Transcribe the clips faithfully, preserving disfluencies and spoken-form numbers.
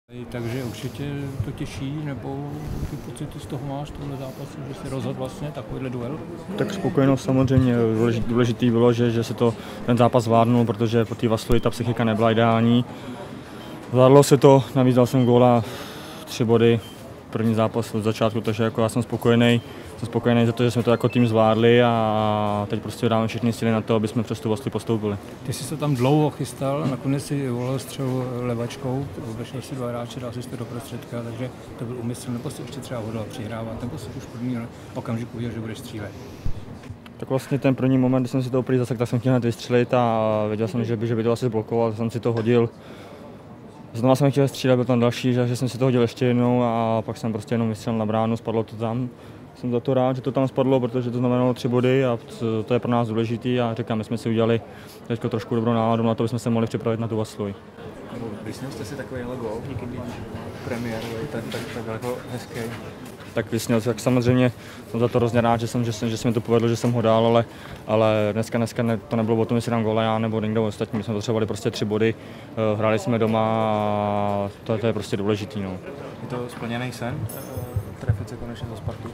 Takže určitě to těší, nebo ty pocity z toho máš, tohle zápasu, že si rozhodl vlastně takovýhle duel? Tak spokojenost samozřejmě, důležitý bylo, že, že se to ten zápas zvládnul, protože po té Vaslui ta psychika nebyla ideální. Zvládlo se to, navíc dal jsem góla, tři body, první zápas od začátku, takže jako já jsem spokojený. Jsem spokojený za to, že jsme to jako tým zvládli a teď prostě dáme všechny síly na to, aby jsme přes tu Vaslui postoupili. Ty jsi se tam dlouho chystal, nakonec si volil střelu levačkou, obešel si dva hráče, dal si to do prostředka, takže to byl úmysl, nebo si ještě třeba hodlal přihrávat, nebo si už v první okamžiku viděl, že budeš střílet? Tak vlastně ten první moment, kdy jsem si to úplně zasekl, tak jsem chtěl hned vystřelit a věděl jsem, že by, že by to asi zblokoval, jsem si to hodil. Znovu jsem chtěl střílet, byl tam další, že, že jsem si to hodil ještě jednou a pak jsem prostě jenom vystřelil na bránu, spadlo to tam. Jsem za to rád, že to tam spadlo, protože to znamenalo tři body a to je pro nás důležitý a říkám, my jsme si udělali teďko trošku dobrou náladu na to, aby jsme se mohli připravit na tu Vaslui. Vysněl jste si takovýhle gól někdy premiérový, tak, tak, tak jako hezký? Tak vysněl, tak samozřejmě jsem za to hrozně rád, že, jsem, že, jsem, že se mi to povedlo, že jsem ho dal, ale, ale dneska, dneska ne, to nebylo o tom, jestli dám góla já nebo někdo ostatní. My jsme potřebovali prostě tři body, hráli jsme doma a to, to je prostě důležitý. No. Je to splněný sen? Trefit se konečně za Spartu?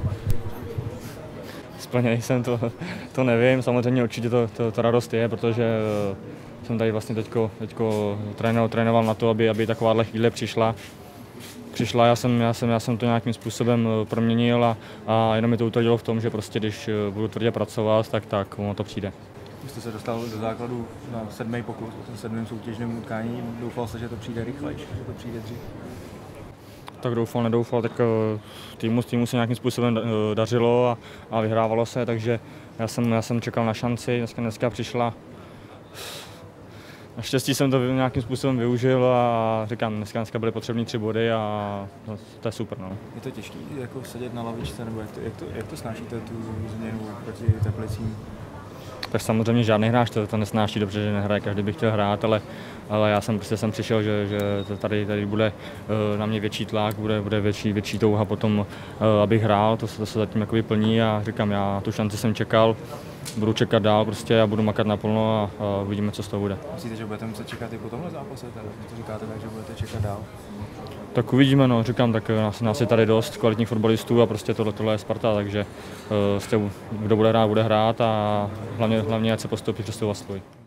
Splněný sen, to, to nevím, samozřejmě určitě to, to, to radost je, protože jsem tady vlastně teďko, teďko trénoval, trénoval na to, aby, aby takováhle chvíle přišla. Přišla, já jsem, já jsem, já jsem to nějakým způsobem proměnil a, a jenom mi to utvrdilo v tom, že prostě když budu tvrdě pracovat, tak, tak ono to přijde. Vy jste se dostal do základu na sedmý pokus, v sedmém soutěžném utkání. Doufal jste, že to přijde rychlejš, že to přijde dřív? Tak doufal, nedoufal, tak týmu, týmu se nějakým způsobem dařilo a, a vyhrávalo se, takže já jsem, já jsem čekal na šanci, dneska, dneska přišla. Naštěstí jsem to nějakým způsobem využil a říkám, dneska, dneska byly potřebné tři body a no, to je super. No. Je to těžké jako sedět na lavičce, nebo jak to, jak to, jak to snášíte tu změnu proti Teplicím? Tak samozřejmě žádný hráč to, to nesnáší dobře, že nehraje, každý by chtěl hrát, ale, ale já jsem prostě jsem přišel, že, že tady, tady bude uh, na mě větší tlak, bude, bude větší, větší touha potom, uh, abych hrál, to, to se zatím jako plní a říkám, já tu šanci jsem čekal, budu čekat dál prostě a budu makat naplno a, a uvidíme, co z toho bude. Myslíte, že budete muset čekat i po tomhle zápase? Vy to říkáte tak, že budete čekat dál? Tak uvidíme, no, říkám, tak nás, nás je tady dost kvalitních fotbalistů a prostě tohle, tohle je Sparta, takže uh, kdo bude hrát, bude hrát a hlavně, hlavně ať se postoupí přes tu Vaslui.